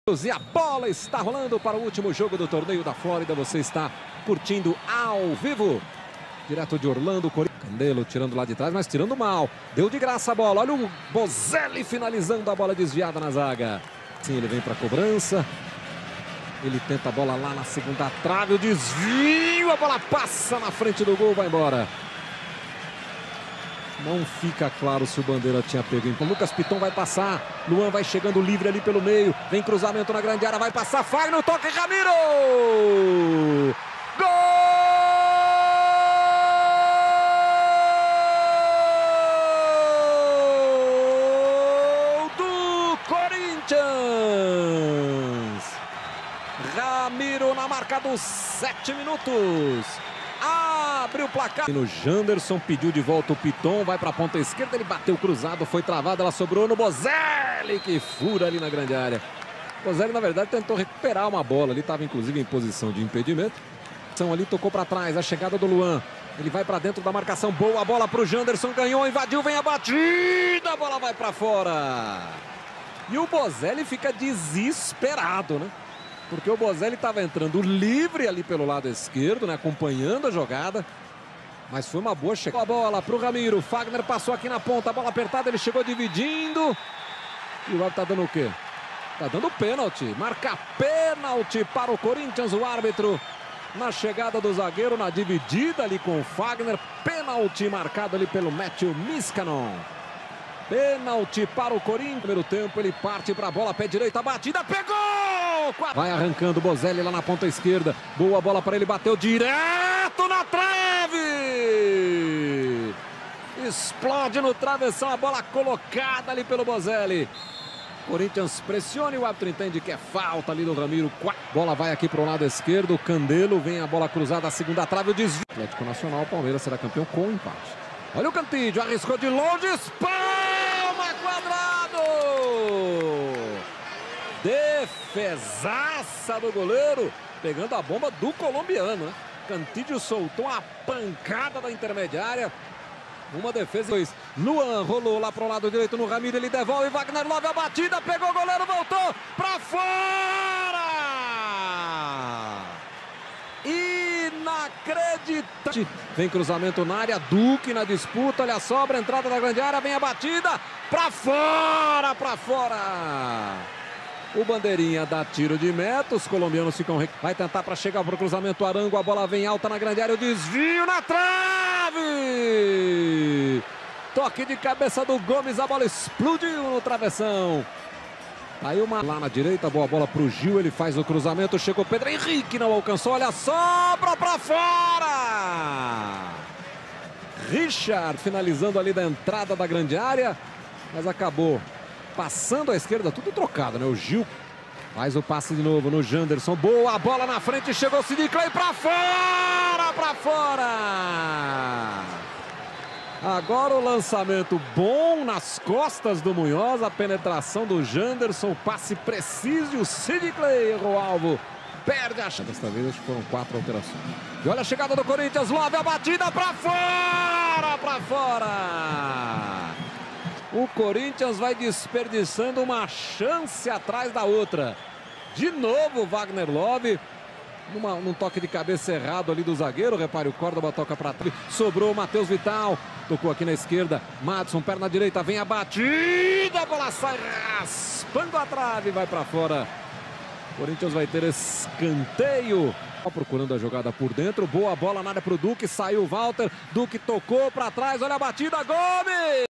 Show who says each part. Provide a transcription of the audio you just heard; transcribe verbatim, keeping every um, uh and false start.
Speaker 1: E a bola está rolando para o último jogo do torneio da Flórida. Você está curtindo ao vivo, direto de Orlando. Candelo tirando lá de trás, mas tirando mal. Deu de graça a bola. Olha o Bozelli finalizando a bola desviada na zaga. Sim, ele vem para a cobrança. Ele tenta a bola lá na segunda trave. O desvio, a bola passa na frente do gol, vai embora. Não fica claro se o Bandeira tinha pego. Então Lucas Piton vai passar. Luan vai chegando livre ali pelo meio. Vem cruzamento na grande área. Vai passar. Fagner, toque, Ramiro! Gol do Corinthians! Ramiro na marca dos sete minutos. Abre o placar. No Janderson, pediu de volta o Piton, vai para a ponta esquerda, ele bateu cruzado, foi travado, ela sobrou no Bozelli, que fura ali na grande área. Bozelli, na verdade, tentou recuperar uma bola, ele estava inclusive em posição de impedimento. Ali tocou para trás, a chegada do Luan, ele vai para dentro da marcação, boa bola para o Janderson, ganhou, invadiu, vem a batida, a bola vai para fora. E o Bozelli fica desesperado, né? Porque o Bozelli estava entrando livre ali pelo lado esquerdo, né? Acompanhando a jogada. Mas foi uma boa chegada. A bola para o Ramiro. Fagner passou aqui na ponta. A bola apertada, ele chegou dividindo. E o árbitro tá dando o quê? Tá dando pênalti. Marca pênalti para o Corinthians. O árbitro na chegada do zagueiro, na dividida ali com o Fagner. Pênalti marcado ali pelo Matthew Niskanen. Pênalti para o Corinthians. No primeiro tempo ele parte para a bola, pé direito, a batida, pegou! Vai arrancando o Bozelli lá na ponta esquerda. Boa bola para ele, bateu direto na trave! Explode no travessão, a bola colocada ali pelo Bozelli. Corinthians pressiona e o árbitro entende que é falta ali do Ramiro. Bola vai aqui para o lado esquerdo, Candelo, vem a bola cruzada, a segunda trave, o desvio. Atlético Nacional, Palmeiras será campeão com empate. Olha o Cantídio, arriscou de longe, espalma, quadrado! Defesaça do goleiro, pegando a bomba do colombiano, né? Cantídio soltou a pancada da intermediária. Uma defesa. Dois. Luan rolou lá para o lado direito no Ramiro, ele devolve, Wagner Love a batida, pegou o goleiro, voltou para fora! Inacreditável. Vem cruzamento na área, Duque na disputa, olha a sobra, entrada da grande área, vem a batida, para fora, para fora! O Bandeirinha dá tiro de meta, os colombianos ficam... Vai tentar para chegar para o cruzamento, Arango, a bola vem alta na grande área, o desvio na trave! Toque de cabeça do Gomes, a bola explodiu no travessão. Aí uma lá na direita, boa bola para o Gil, ele faz o cruzamento, chegou Pedro Henrique, não alcançou, olha a sobra para fora! Richard finalizando ali da entrada da grande área, mas acabou passando à esquerda, tudo trocado, né? O Gil faz o passe de novo no Janderson. Boa bola na frente, chegou o Sidney Clay para fora, para fora. Agora o lançamento bom nas costas do Munhoz, a penetração do Janderson, o passe preciso e o Sidney Clay errou o alvo. Perde a chance. Desta vez acho que foram quatro alterações. E olha a chegada do Corinthians, Love, a batida para fora, para fora. O Corinthians vai desperdiçando uma chance atrás da outra. De novo Wagner Love, numa, num toque de cabeça errado ali do zagueiro. Repare, o Córdoba toca para trás. Sobrou o Matheus Vital. Tocou aqui na esquerda. Madison, perna direita, vem a batida. A bola sai raspando a trave, vai para fora. O Corinthians vai ter escanteio. Procurando a jogada por dentro. Boa bola na área para o Duque. Saiu o Walter. Duque tocou para trás. Olha a batida, Gomes!